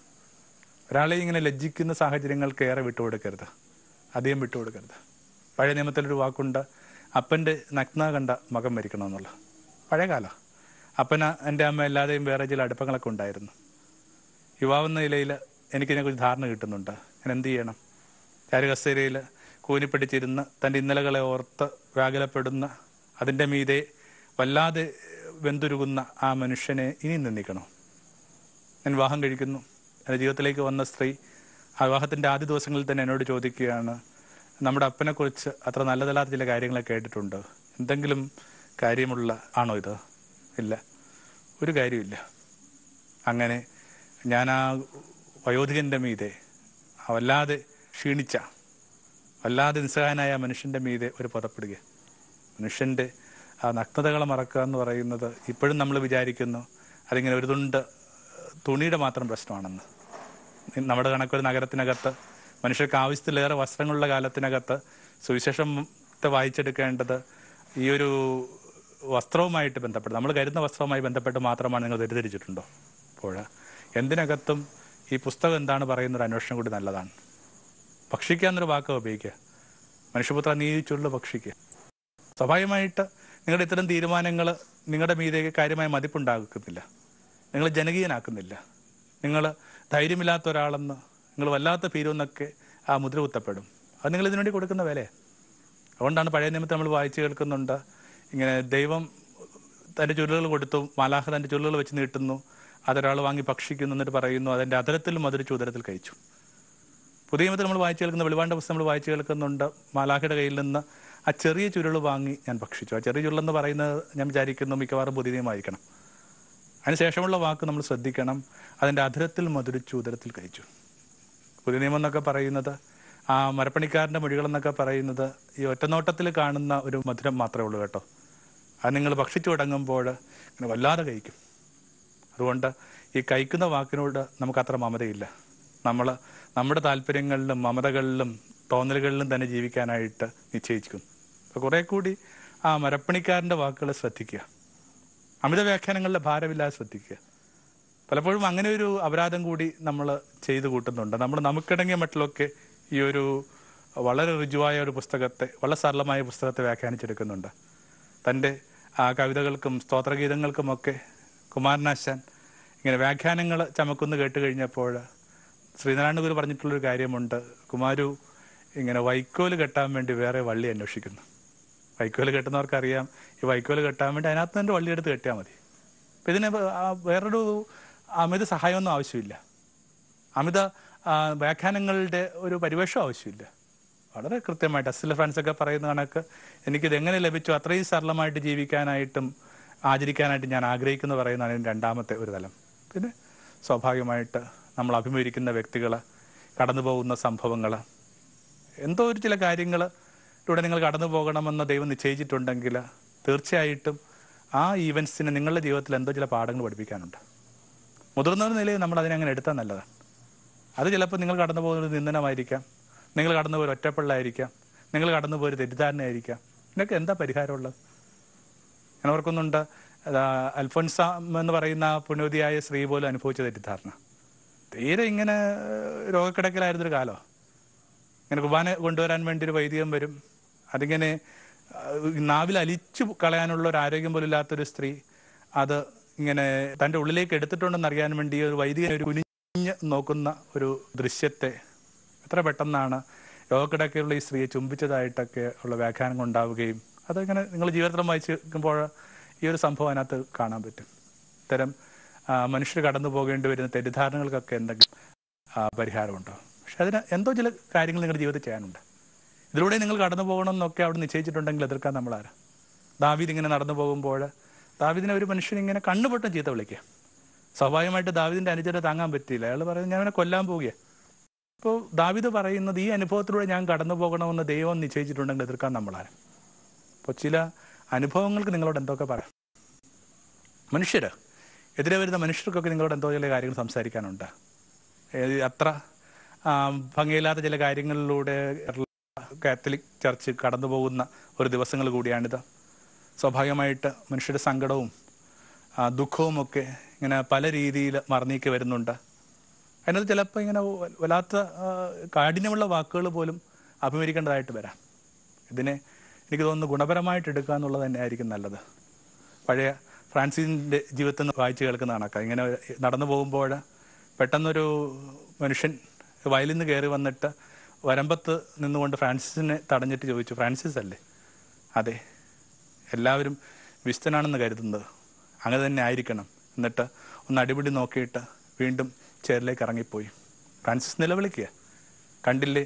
Speaker 1: ഒരാളെ ഇങ്ങനെ ലജ്ജിക്കുന്ന സാഹചര്യങ്ങൾക്ക് ഏറെ വിട്ടുകൊടുക്കരുത്, അധികം വിട്ടുകൊടുക്കരുത്. പഴയ നിയമത്തിലൊരു വാക്കുണ്ട്, അപ്പൻ്റെ നഗ്ന കണ്ട മകൻ മരിക്കണമെന്നുള്ള. പഴയകാലം അപ്പന എൻ്റെ അമ്മ എല്ലാതെയും വേറെ ചില അടുപ്പങ്ങളൊക്കെ ഉണ്ടായിരുന്നു. യുവാവെന്ന നിലയിൽ എനിക്കിതിനെക്കുറിച്ച് ധാരണ കിട്ടുന്നുണ്ട്. ഞാൻ എന്ത് ചെയ്യണം? ചാരുകസേരയിൽ കൂനിപ്പിടിച്ചിരുന്ന് തൻ്റെ ഇന്നലകളെ ഓർത്ത് വ്യാകുലപ്പെടുന്ന, അതിൻ്റെ മീതെ വല്ലാതെ വെന്തുരുകുന്ന ആ മനുഷ്യനെ ഇനി നിന്ദിക്കണോ? ഞാൻ വിവാഹം കഴിക്കുന്നു. എൻ്റെ ജീവിതത്തിലേക്ക് വന്ന സ്ത്രീ ആ വിവാഹത്തിൻ്റെ ആദ്യ ദിവസങ്ങളിൽ തന്നെ എന്നോട് ചോദിക്കുകയാണ്, നമ്മുടെ അപ്പനെക്കുറിച്ച് അത്ര നല്ലതല്ലാത്ത ചില കാര്യങ്ങളൊക്കെ കേട്ടിട്ടുണ്ട്. എന്തെങ്കിലും കാര്യമുള്ള ആണോ ഇത്? ഇല്ല, ഒരു കാര്യമില്ല. അങ്ങനെ ഞാൻ ആ വയോധികൻ്റെ മീതെ, വല്ലാതെ ക്ഷീണിച്ച, വല്ലാതെ നിസ്സഹായനായ മനുഷ്യൻ്റെ മീതെ ഒരു പുറപ്പെടുക. മനുഷ്യൻ്റെ ആ നഗ്നതകളെ മറക്കുക എന്ന് പറയുന്നത് ഇപ്പോഴും നമ്മൾ വിചാരിക്കുന്നു അതിങ്ങനെ ഒരു തുണ്ട് തുണിയുടെ മാത്രം പ്രശ്നമാണെന്ന്. നമ്മുടെ കണക്കൊരു നഗരത്തിനകത്ത് മനുഷ്യർക്ക് ആവശ്യത്തിലേറെ വസ്ത്രങ്ങളുള്ള കാലത്തിനകത്ത് സുവിശേഷത്തെ വായിച്ചെടുക്കേണ്ടത് ഈ ഒരു വസ്ത്രവുമായിട്ട് ബന്ധപ്പെട്ട്, നമ്മൾ കരുതുന്ന വസ്ത്രവുമായി ബന്ധപ്പെട്ട് മാത്രമാണ് നിങ്ങൾ തെറ്റിദ്ധരിച്ചിട്ടുണ്ടോ? അപ്പോൾ എന്തിനകത്തും ഈ പുസ്തകം എന്താണ് പറയുന്നൊരു അന്വേഷണം കൂടി നല്ലതാണ്. ഭക്ഷിക്കുക എന്നൊരു വാക്ക് ഉപയോഗിക്കുക. മനുഷ്യപുത്ര നീ ചുരുള് ഭക്ഷിക്കുക. സ്വാഭാവികമായിട്ട് നിങ്ങളുടെ ഇത്തരം തീരുമാനങ്ങൾ നിങ്ങളുടെ മീതേക്ക് കാര്യമായ മതിപ്പുണ്ടാക്കുന്നില്ല, നിങ്ങൾ ജനകീയനാക്കുന്നില്ല. നിങ്ങൾ ധൈര്യമില്ലാത്ത ഒരാളെന്ന്, നിങ്ങൾ വല്ലാത്ത പീരുന്നൊക്കെ ആ മുദ്ര കുത്തപ്പെടും. അത് നിങ്ങൾ ഇതിനുവേണ്ടി കൊടുക്കുന്ന വില. അതുകൊണ്ടാണ് പഴയ നിയമത്തിൽ നമ്മൾ വായിച്ചു കേൾക്കുന്നുണ്ട്, ഇങ്ങനെ ദൈവം തൻ്റെ ചുരുളുകൾ കൊടുത്തു, മാലാഖ തൻ്റെ ചുരുളുകൾ വെച്ച് നീട്ടുന്നു, അതൊരാൾ വാങ്ങി ഭക്ഷിക്കുന്നു, എന്നിട്ട് പറയുന്നു അതിൻ്റെ അതരത്തിലും മധുരിച്ചു ഉദരത്തിൽ കഴിച്ചു. പുതിയ നിയമത്തിൽ നമ്മൾ വായിച്ചു കേൾക്കുന്ന, വെളിപാടിൻ്റെ പുസ്തകം നമ്മൾ വായിച്ചു കേൾക്കുന്നുണ്ട്, മാലാഖയുടെ കയ്യിൽ നിന്ന് ആ ചെറിയ ചുരുൾ വാങ്ങി ഞാൻ ഭക്ഷിച്ചു. ആ ചെറിയ ചുരുളെന്ന് പറയുന്നത് ഞാൻ വിചാരിക്കുന്നു മിക്കവാറും പുതിയ നിയമമായിരിക്കണം. അതിനുശേഷമുള്ള വാക്ക് നമ്മൾ ശ്രദ്ധിക്കണം, അതിൻ്റെ അധരത്തിൽ മധുരിച്ചു ഉദരത്തിൽ കഴിച്ചു. പുതിയ നിയമം എന്നൊക്കെ പറയുന്നത്, ആ മരപ്പണിക്കാരൻ്റെ മൊഴികളെന്നൊക്കെ പറയുന്നത് ഈ ഒറ്റനോട്ടത്തിൽ കാണുന്ന ഒരു മധുരം മാത്രമേ ഉള്ളൂ കേട്ടോ. അത് നിങ്ങൾ ഭക്ഷിച്ചു തുടങ്ങുമ്പോൾ ഇങ്ങനെ വല്ലാതെ കഴിക്കും. അതുകൊണ്ട് ഈ കഴിക്കുന്ന വാക്കിനോട് നമുക്കത്ര മമതയില്ല. നമ്മൾ നമ്മുടെ താല്പര്യങ്ങളിലും മമതകളിലും തോന്നലുകളിലും തന്നെ ജീവിക്കാനായിട്ട് നിശ്ചയിക്കും. അപ്പോൾ കുറേ കൂടി ആ മരപ്പണിക്കാരൻ്റെ വാക്കുകൾ ശ്രദ്ധിക്കുക, അമിത വ്യാഖ്യാനങ്ങളുടെ ഭാരമില്ലാതെ ശ്രദ്ധിക്കുക. പലപ്പോഴും അങ്ങനെ ഒരു അപരാധം കൂടി നമ്മൾ ചെയ്തു കൂട്ടുന്നുണ്ട്. നമ്മൾ നമുക്കിടങ്ങിയ മട്ടിലൊക്കെ ഈ ഒരു വളരെ ഋജുവായ ഒരു പുസ്തകത്തെ, വളരെ സരളമായ പുസ്തകത്തെ വ്യാഖ്യാനിച്ചെടുക്കുന്നുണ്ട്. തൻ്റെ ആ കവിതകൾക്കും സ്തോത്രഗീതങ്ങൾക്കുമൊക്കെ കുമാരനാശാൻ ഇങ്ങനെ വ്യാഖ്യാനങ്ങൾ ചമക്കുന്ന് കേട്ട് കഴിഞ്ഞപ്പോൾ ശ്രീനാരായണ ഗുരു പറഞ്ഞിട്ടുള്ളൊരു കാര്യമുണ്ട്, കുമാരു ഇങ്ങനെ വൈക്കോല് കെട്ടാൻ വേണ്ടി വേറെ വള്ളി അന്വേഷിക്കുന്നു. വൈക്കോല് കെട്ടുന്നവർക്കറിയാം, ഈ വൈക്കോല് കെട്ടാൻ വേണ്ടി അതിനകത്ത് തന്നെ വള്ളിയെടുത്ത് കെട്ടിയാൽ മതി. അപ്പം ഇതിന് വേറൊരു അമിത സഹായമൊന്നും ആവശ്യമില്ല, അമിത വ്യാഖ്യാനങ്ങളുടെ ഒരു പരിവേഷം ആവശ്യമില്ല. വളരെ കൃത്യമായിട്ട് അസില ഫ്രാൻസൊക്കെ പറയുന്ന കണക്ക് എനിക്കിത് എങ്ങനെ ലഭിച്ചു, അത്രയും സരളമായിട്ട് ജീവിക്കാനായിട്ടും ആചരിക്കാനായിട്ട് ഞാൻ ആഗ്രഹിക്കുന്നു പറയുന്നതാണ് ഇതിൻ്റെ രണ്ടാമത്തെ ഒരു തലം. പിന്നെ സ്വാഭാവികമായിട്ട് നമ്മൾ അഭിമുഖീകരിക്കുന്ന വ്യക്തികൾ, കടന്നു പോകുന്ന സംഭവങ്ങൾ, എന്തോ ഒരു ചില കാര്യങ്ങളിലൂടെ നിങ്ങൾ കടന്നു പോകണമെന്ന് ദൈവം നിശ്ചയിച്ചിട്ടുണ്ടെങ്കിൽ തീർച്ചയായിട്ടും ആ ഈവൻസിന് നിങ്ങളുടെ ജീവിതത്തിൽ എന്തോ ചില പാഠങ്ങൾ പഠിപ്പിക്കാനുണ്ട്. മുതിർന്നൊരു നിലയിൽ നമ്മൾ അതിനെ അങ്ങനെ എടുത്താൽ നല്ലതാണ്. അത് ചിലപ്പോൾ നിങ്ങൾ കടന്നു പോകുന്നത് നിന്ദനമായിരിക്കാം, നിങ്ങൾ കടന്നു പോയൊരു ഒറ്റപ്പെടലായിരിക്കാം, നിങ്ങൾ കടന്നു പോയൊരു തെറ്റിദ്ധാരണയായിരിക്കാം. ഇതിനൊക്കെ എന്താ പരിഹാരമുള്ളത്? ഞാൻ ഓർക്കുന്നുണ്ട്, അൽഫോൻസ എന്ന് പറയുന്ന പുണ്യവതിയായ സ്ത്രീ പോലും അനുഭവിച്ച തെറ്റിദ്ധാരണ. തീരെ ഇങ്ങനെ രോഗക്കിടക്കിലായിരുന്നൊരു കാലം. ഇങ്ങനെ കുർബാന കൊണ്ടുവരാൻ വേണ്ടി ഒരു വൈദികൻ വരും, അതിങ്ങനെ നാവിൽ അലിച്ചു കളയാനുള്ള ഒരു ആരോഗ്യം പോലും ഇല്ലാത്തൊരു സ്ത്രീ അത് ഇങ്ങനെ തൻ്റെ ഉള്ളിലേക്ക് എടുത്തിട്ടുണ്ടെന്ന് അറിയാൻ വേണ്ടി ഒരു വൈദികൻ ഒരു കുനിഞ്ഞ് നോക്കുന്ന ഒരു ദൃശ്യത്തെ എത്ര പെട്ടെന്നാണ് രോഗക്കിടക്കയുള്ള ഈ സ്ത്രീയെ ചുംബിച്ചതായിട്ടൊക്കെ ഉള്ള വ്യാഖ്യാനങ്ങൾ ഉണ്ടാവുകയും അതിങ്ങനെ നിങ്ങൾ ജീവിതത്തിൽ വായിച്ച് നിൽക്കുമ്പോൾ ഈ ഒരു സംഭവം അതിനകത്ത് കാണാൻ പറ്റും. ഇത്തരം മനുഷ്യർ കടന്നു പോകേണ്ടി വരുന്ന തെറ്റിദ്ധാരണകൾക്കൊക്കെ എന്തെങ്കിലും പരിഹാരമുണ്ടോ? പക്ഷെ അതിന് എന്തോ ചില കാര്യങ്ങൾ നിങ്ങളുടെ ജീവിതത്തിൽ ചെയ്യാനുണ്ട്. ഇതിലൂടെ നിങ്ങൾ കടന്നു പോകണമെന്നൊക്കെ അവിടെ നിശ്ചയിച്ചിട്ടുണ്ടെങ്കിൽ എതിർക്കാൻ നമ്മളാരാ? ദാവീദ് ഇങ്ങനെ നടന്നു പോകുമ്പോൾ ദാവീദിനെ ഒരു മനുഷ്യൻ ഇങ്ങനെ കണ്ണുപൊട്ടം ചീത്ത വിളിക്കുക. സ്വാഭാവികമായിട്ട് ദാവീദിന്റെ അനുചരനെ താങ്ങാൻ പറ്റിയില്ല. അയാൾ പറയുന്നത് ഞാൻ അവനെ കൊല്ലാൻ പോവുക. അപ്പോൾ ദാവീദ് പറയുന്നത് ഈ അനുഭവത്തിലൂടെ ഞാൻ കടന്നു പോകണമെന്ന് ദൈവം നിശ്ചയിച്ചിട്ടുണ്ടെങ്കിൽ എതിർക്കാൻ നമ്മളാരാ? അപ്പോൾ ചില അനുഭവങ്ങൾക്ക് നിങ്ങളോട് എന്തൊക്കെ പറയാം. മനുഷ്യർ എതിരെ വരുന്ന മനുഷ്യർക്കൊക്കെ നിങ്ങളോട് എന്തോ ചില കാര്യങ്ങൾ സംസാരിക്കാനുണ്ട്. അത്ര ഭംഗിയില്ലാത്ത ചില കാര്യങ്ങളിലൂടെ കാത്തലിക് ചർച്ച് കടന്നു പോകുന്ന ഒരു ദിവസങ്ങൾ കൂടിയാണിത്. സ്വാഭാവികമായിട്ട് മനുഷ്യരുടെ സങ്കടവും ദുഃഖവും ഒക്കെ ഇങ്ങനെ പല രീതിയിൽ മറന്നീക്കി വരുന്നുണ്ട്. അതിനകത്ത് ചിലപ്പോൾ ഇങ്ങനെ വല്ലാത്ത കാഠിന്യമുള്ള വാക്കുകൾ പോലും അഭിമുഖീകരിക്കേണ്ടതായിട്ട് വരാം. ഇതിനെ എനിക്ക് തോന്നുന്നു ഗുണപരമായിട്ട് എടുക്കുക എന്നുള്ളത് തന്നെയായിരിക്കും നല്ലത്. പഴയ ഫ്രാൻസിസിൻ്റെ ജീവിതത്തിൽ നിന്ന് വായിച്ച് കേൾക്കുന്ന കണക്കാണ്. ഇങ്ങനെ നടന്നു പോകുമ്പോൾ പെട്ടെന്നൊരു മനുഷ്യൻ വയലിൽ നിന്ന് കയറി വന്നിട്ട് വരമ്പത്ത് നിന്നുകൊണ്ട് ഫ്രാൻസിസിനെ തടഞ്ഞിട്ട് ചോദിച്ചു, ഫ്രാൻസിസ് അല്ലേ? അതെ, എല്ലാവരും വിശുദ്ധനാണെന്ന് കരുതുന്നത് അങ്ങനെ തന്നെ ആയിരിക്കണം. എന്നിട്ട് ഒന്ന് അടിപിടി നോക്കിയിട്ട് വീണ്ടും ചേറിലേക്ക് ഇറങ്ങിപ്പോയി. ഫ്രാൻസിസ് നിലവിളിക്കുക, കണ്ടില്ലേ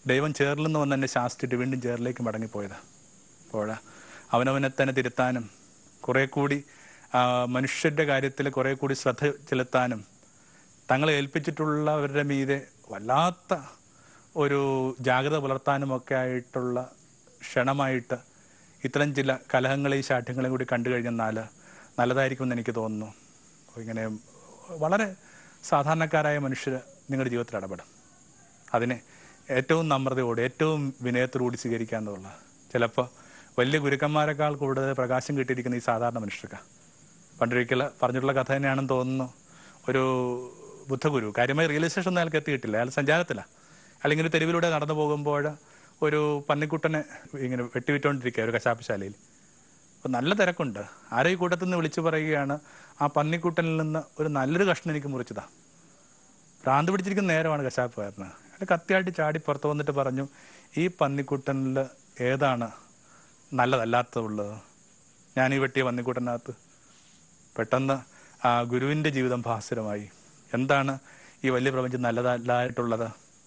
Speaker 1: ദൈവം ചേറിൽ നിന്ന് വന്ന് എന്നെ ശാസിച്ചിട്ട് വീണ്ടും ചേറിലേക്ക് മടങ്ങിപ്പോയത്. അപ്പോൾ അവനവനെ തന്നെ തിരുത്താനും കുറേ കൂടി മനുഷ്യരുടെ കാര്യത്തിൽ കുറേ കൂടി ശ്രദ്ധ ചെലുത്താനും തങ്ങളെ ഏൽപ്പിച്ചിട്ടുള്ളവരുടെ മീതെ വല്ലാത്ത ഒരു ജാഗ്രത പുലർത്താനുമൊക്കെ ആയിട്ടുള്ള ക്ഷണമായിട്ട് ഇത്തരം ചില കലഹങ്ങളെയും ശാഠ്യങ്ങളെയും കൂടി കണ്ടു കഴിഞ്ഞെന്നാൽ നല്ലതായിരിക്കുമെന്ന് എനിക്ക് തോന്നുന്നു. ഇങ്ങനെ വളരെ സാധാരണക്കാരായ മനുഷ്യർ നിങ്ങളുടെ ജീവിതത്തിൽ ഇടപെടും. അതിനെ ഏറ്റവും നമ്രതയോട് ഏറ്റവും വിനയത്തോടുകൂടി സ്വീകരിക്കാമെന്നുള്ള ചിലപ്പോൾ വലിയ ഗുരുക്കന്മാരെക്കാൾ കൂടുതൽ പ്രകാശം കിട്ടിയിരിക്കുന്ന ഈ സാധാരണ മനുഷ്യർക്ക്. പണ്ടൊരിക്കൽ പറഞ്ഞിട്ടുള്ള കഥ തന്നെയാണെന്ന് തോന്നുന്നു. ഒരു ബുദ്ധഗുരു കാര്യമായി റിയലൈസേഷൻ ഒന്നും അയാൾക്ക് എത്തിയിട്ടില്ല. അയാൾ സഞ്ചാരത്തിലാണ്. അല്ലെങ്കിൽ തെരുവിലൂടെ നടന്നു പോകുമ്പോൾ ഒരു പന്നിക്കുട്ടനെ ഇങ്ങനെ വെട്ടിവിറ്റുകൊണ്ടിരിക്കുക ഒരു കശാപ്പശാലയിൽ. അപ്പോൾ നല്ല തിരക്കുണ്ട്. ആരോ ഈ കൂട്ടത്തിൽ നിന്ന് വിളിച്ചു പറയുകയാണ്, ആ പന്നിക്കുട്ടനിൽ നിന്ന് ഒരു നല്ലൊരു കഷ്ണം എനിക്ക് മുറിച്ചതാ. ഭ്രാന്ത് പിടിച്ചിരിക്കുന്ന നേരമാണ് കശാപ്പുകാരന്. അയാൾ കത്തിയായിട്ട് ചാടി പുറത്ത് വന്നിട്ട് പറഞ്ഞു, ഈ പന്നിക്കുട്ടനിൽ ഏതാണ് നല്ലതല്ലാത്തതുള്ളത്? ഞാൻ ഈ വെട്ടിയ പന്നിക്കുട്ടനകത്ത്. പെട്ടെന്ന് ആ ഗുരുവിൻ്റെ ജീവിതം ഭാസുരമായി. എന്താണ് ഈ വലിയ പ്രപഞ്ചം നല്ലതല്ലായിട്ടുള്ളത്?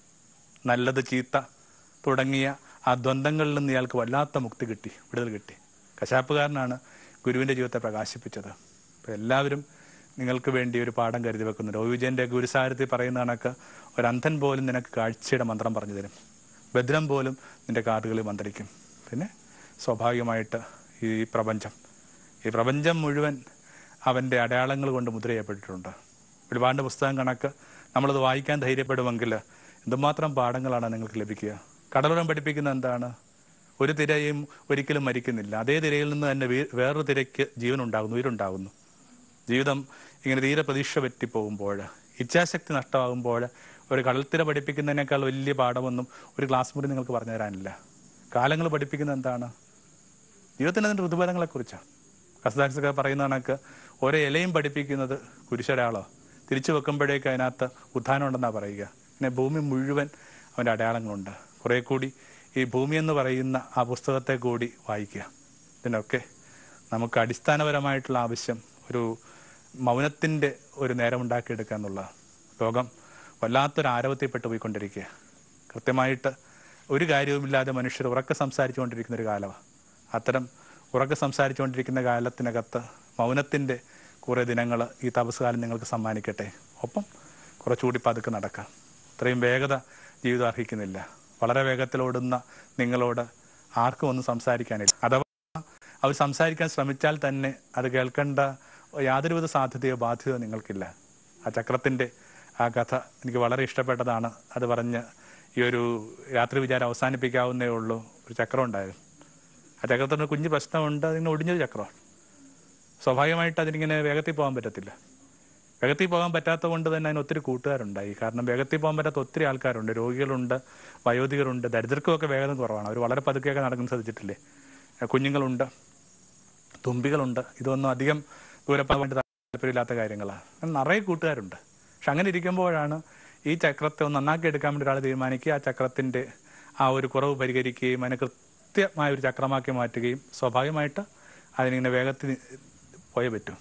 Speaker 1: നല്ലത് ചീത്ത തുടങ്ങിയ ആ ദ്വന്ദ്ങ്ങളിൽ നിന്ന് ഇയാൾക്ക് വല്ലാത്ത മുക്തി കിട്ടി, വിടുതൽ കിട്ടി. കശാപ്പുകാരനാണ് ഗുരുവിൻ്റെ ജീവിതത്തെ പ്രകാശിപ്പിച്ചത്. അപ്പോൾ എല്ലാവരും നിങ്ങൾക്ക് വേണ്ടി ഒരു പാഠം കരുതി വെക്കുന്നുണ്ട്. ഒ വിജയൻ്റെ ഗുരുസാരത്തിൽ പറയുന്ന കണക്ക് ഒരു അന്ധൻ പോലും നിനക്ക് കാഴ്ചയുടെ മന്ത്രം പറഞ്ഞു തരും, ബദ്രം പോലും നിന്റെ കാതുകളിൽ മന്ത്രിക്കും. പിന്നെ സ്വാഭാവികമായിട്ട് ഈ പ്രപഞ്ചം ഈ പ്രപഞ്ചം മുഴുവൻ അവൻ്റെ അടയാളങ്ങൾ കൊണ്ട് മുദ്ര ചെയ്യപ്പെട്ടിട്ടുണ്ട്. ഒരുപാട് പുസ്തകം കണക്ക് നമ്മളത് വായിക്കാൻ ധൈര്യപ്പെടുമെങ്കിൽ എന്തുമാത്രം പാഠങ്ങളാണ് നിങ്ങൾക്ക് ലഭിക്കുക. കടലോരം പഠിപ്പിക്കുന്ന എന്താണ്? ഒരു തിരയും ഒരിക്കലും മരിക്കുന്നില്ല. അതേ തിരയിൽ നിന്ന് തന്നെ വേറൊരു തിരയ്ക്ക് ജീവനുണ്ടാകുന്നു, ഉയരുണ്ടാകുന്നു. ജീവിതം ഇങ്ങനെ തീരെ പ്രതീക്ഷ പറ്റിപ്പോകുമ്പോൾ, ഇച്ഛാശക്തി നഷ്ടമാകുമ്പോൾ ഒരു കടൽത്തിര പഠിപ്പിക്കുന്നതിനേക്കാൾ വലിയ പാഠമൊന്നും ഒരു ക്ലാസ് മുറി നിങ്ങൾക്ക് പറഞ്ഞു തരാനില്ല. കാലങ്ങൾ പഠിപ്പിക്കുന്നത് എന്താണ്? ജീവിതത്തിന് അതിൻ്റെ ഋതുബലങ്ങളെക്കുറിച്ചാണ്. കസ്താക്സൊക്കെ പറയുന്ന കണക്ക് ഓരോ ഇലയും പഠിപ്പിക്കുന്നത് കുരിശൊരാളോ തിരിച്ചു വെക്കുമ്പോഴേക്ക് അതിനകത്ത് ഉത്ഥാനം ഉണ്ടെന്നാണ് പറയുക. പിന്നെ ഭൂമി മുഴുവൻ അവൻ്റെ അടയാളങ്ങളുണ്ട്. കുറേ കൂടി ഈ ഭൂമി എന്ന് പറയുന്ന ആ പുസ്തകത്തെ കൂടി വായിക്കുക. ഇതിനൊക്കെ നമുക്ക് അടിസ്ഥാനപരമായിട്ടുള്ള ആവശ്യം ഒരു മൗനത്തിൻ്റെ ഒരു നേരം ഉണ്ടാക്കിയെടുക്കുക എന്നുള്ളത്. ലോകം വല്ലാത്തൊരു ആരവത്തിൽപ്പെട്ടു പോയിക്കൊണ്ടിരിക്കുക. കൃത്യമായിട്ട് ഒരു കാര്യവുമില്ലാതെ മനുഷ്യർ ഉറക്കെ സംസാരിച്ചു കൊണ്ടിരിക്കുന്ന ഒരു കാലമാണ്. അത്തരം ഉറക്കെ സംസാരിച്ചു കൊണ്ടിരിക്കുന്ന കാലത്തിനകത്ത് മൗനത്തിൻ്റെ കുറേ ദിനങ്ങൾ ഈ തപസ്കാലം നിങ്ങൾക്ക് സമ്മാനിക്കട്ടെ. ഒപ്പം കുറച്ചുകൂടി പതുക്കെ നടക്കാം. ഇത്രയും വേഗത ജീവിതം അർഹിക്കുന്നില്ല. വളരെ വേഗത്തിലോടുന്ന നിങ്ങളോട് ആർക്കും ഒന്നും സംസാരിക്കാനില്ല. അഥവാ അവർ സംസാരിക്കാൻ ശ്രമിച്ചാൽ തന്നെ അത് കേൾക്കേണ്ട യാതൊരുവിധ സാധ്യതയോ ബാധ്യതയോ നിങ്ങൾക്കില്ല. ആ ചക്രത്തിൻ്റെ ആ കഥ എനിക്ക് വളരെ ഇഷ്ടപ്പെട്ടതാണ്. അത് പറഞ്ഞ് ഈ ഒരു രാത്രി വിചാരം അവസാനിപ്പിക്കാവുന്നേ ഉള്ളൂ. ഒരു ചക്രം ഉണ്ടായിരുന്നു. ആ ചക്രത്തിന് കുഞ്ഞു പ്രശ്നമുണ്ട്. അതിങ്ങനെ ഒടിഞ്ഞൊരു ചക്രമാണ്. സ്വാഭാവികമായിട്ട് അതിനിങ്ങനെ വേഗത്തിൽ പോകാൻ പറ്റത്തില്ല. വേഗത്തിൽ പോകാൻ പറ്റാത്തത് കൊണ്ട് തന്നെ അതിന് ഒത്തിരി കൂട്ടുകാരുണ്ടായി. കാരണം വേഗത്തിൽ പോകാൻ പറ്റാത്ത ഒത്തിരി ആൾക്കാരുണ്ട്. രോഗികളുണ്ട്, വയോധികരുണ്ട്, ദരിദ്രർക്കുമൊക്കെ വേഗത കുറവാണ്. അവർ വളരെ പതുക്കെയൊക്കെ നടക്കുന്ന ശ്രദ്ധിച്ചിട്ടില്ലേ? കുഞ്ഞുങ്ങളുണ്ട്, തുമ്പികളുണ്ട്. ഇതൊന്നും അധികം ദൂരപ്പാൻ വേണ്ടി താല്പര്യമില്ലാത്ത കാര്യങ്ങളാണ്. നിറയെ കൂട്ടുകാരുണ്ട്. പക്ഷെ അങ്ങനെ ഇരിക്കുമ്പോഴാണ് ഈ ചക്രത്തെ ഒന്ന് നന്നാക്കി എടുക്കാൻ വേണ്ടി ഒരാൾ തീരുമാനിക്കുക. ആ ചക്രത്തിൻ്റെ ആ ഒരു കുറവ് പരിഹരിക്കുകയും അതിനെ കൃത്യമായ ഒരു ചക്രമാക്കി മാറ്റുകയും സ്വാഭാവികമായിട്ട് അതിനിങ്ങനെ വേഗത്തിൽ പോയേ പറ്റും.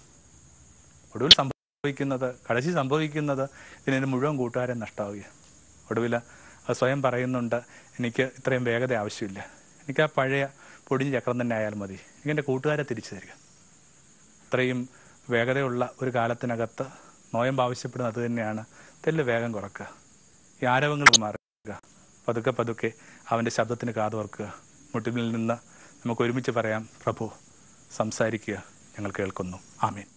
Speaker 1: ഒടുവിൽ സംഭവിക്കുന്നത് കടശി സംഭവിക്കുന്നത് ഇതിന് മുഴുവൻ കൂട്ടുകാരൻ നഷ്ടമാവുകയാണ്. ഒടുവിൽ അത് സ്വയം പറയുന്നുണ്ട്, എനിക്ക് ഇത്രയും വേഗത ആവശ്യമില്ല, എനിക്ക് ആ പഴയ പൊടിഞ്ഞ ചക്രം തന്നെ ആയാലും മതി, എനിക്ക് എൻ്റെ കൂട്ടുകാരെ തിരിച്ചു തരിക. ഇത്രയും വേഗതയുള്ള ഒരു കാലത്തിനകത്ത് നോയമ്പ് ആവശ്യപ്പെടുന്നത് അത് തന്നെയാണ്. തെല്ല് വേഗം കുറക്കുക, ഈ ആരവങ്ങൾ മാറുക, പതുക്കെ പതുക്കെ അവൻ്റെ ശബ്ദത്തിന് കാതോർക്കുക. മുട്ടിൽ നിന്ന് നമുക്ക് ഒരുമിച്ച് പറയാം, പ്രഭു സംസാരിക്കുക, ഞങ്ങൾ കേൾക്കുന്നു. ആമേൻ.